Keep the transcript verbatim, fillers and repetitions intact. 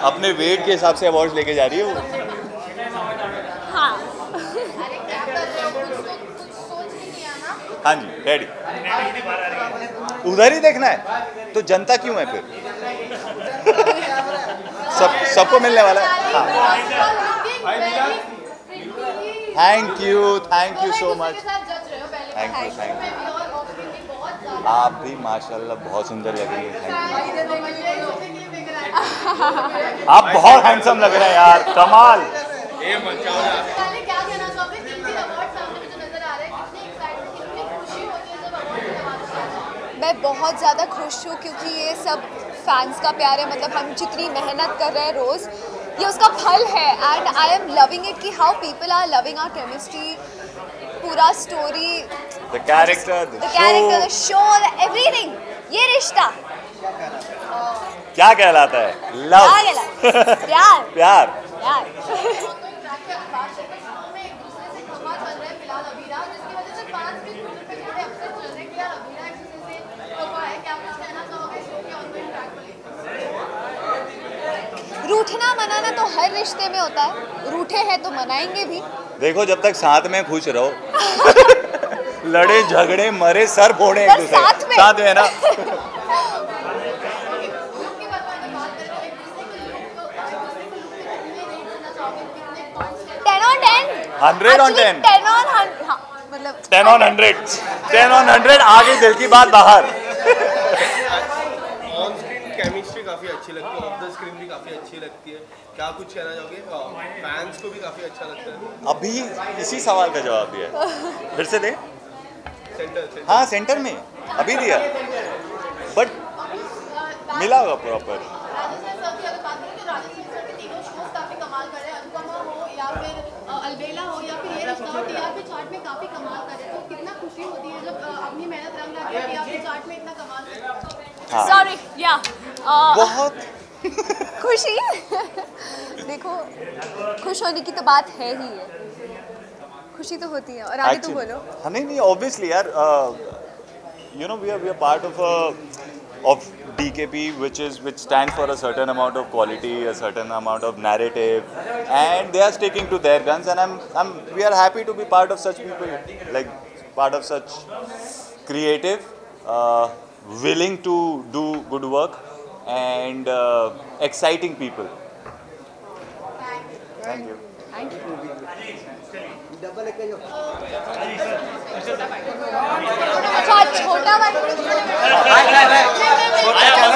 अपने वेट के हिसाब से अवार्ड लेके जा रही है वो। हाँ। हाँ जी रेडी। उधर ही देखना है तो जनता क्यों है फिर? सब सबको मिलने वाला है। Thank you thank you so much. Thank you thank you. आप भी माशाल्लाह बहुत सुंदर लग रही हैं। आप बहुत हैंडसम लग रहे हैं यार, कमाल। मैं बहुत ज़्यादा खुश हूँ क्योंकि ये सब फैंस का प्यार है। मतलब हम जितनी मेहनत कर रहे हैं रोज़, ये उसका फल है। And I am loving it कि how people are loving our chemistry, पूरा story, the character, the character, the show, everything. ये रिश्ता क्या कहलाता है? लव। प्यार प्यार प्यार। रूठना मनाना तो हर रिश्ते में होता है, रूठे हैं तो मनाएंगे भी। देखो जब तक साथ में खुश रहो लड़े झगड़े मरे सर फोड़े एक दूसरे साथ में साथ में ना। Ten on ten, hundred on ten, ten on मतलब ten on hundred, ten on hundred. आगे दिल की बात बाहर। ऑन स्क्रीन केमिस्ट्री काफी अच्छी लगती है, ऑफ द स्क्रीन भी काफी अच्छी लगती है। क्या कुछ कहना चाहोगे? फैंस को भी काफी अच्छा लगता है। अभी इसी सवाल का जवाब दिया, फिर से दे। Centre, centre. हाँ सेंटर में अभी दिया, बट मिला होगा प्रॉपर। अलबेला हो या फिर ये रिश्ता हो, टीआरपी चार्ट में काफी कमाल कर रहे हैं, तो कितना खुशी होती है जब अपनी मेहनत रंग लाती है, टीआरपी चार्ट में इतना कमाल कर। हाँ। सॉरी या बहुत खुशी। देखो खुश होने की तो बात है ही है, खुशी तो होती है। और आगे तो बोलो। हाँ नहीं नहीं ऑब्वियसली यार, you know we are we are part of of D K P, which is which stands for a certain amount of quality, a certain amount of narrative, and they are sticking to their guns, and I'm I'm we are happy to be part of such people, like part of such creative, uh, willing to do good work, and uh, exciting people. Thank you. Thank you. अच्छा छोटा वाला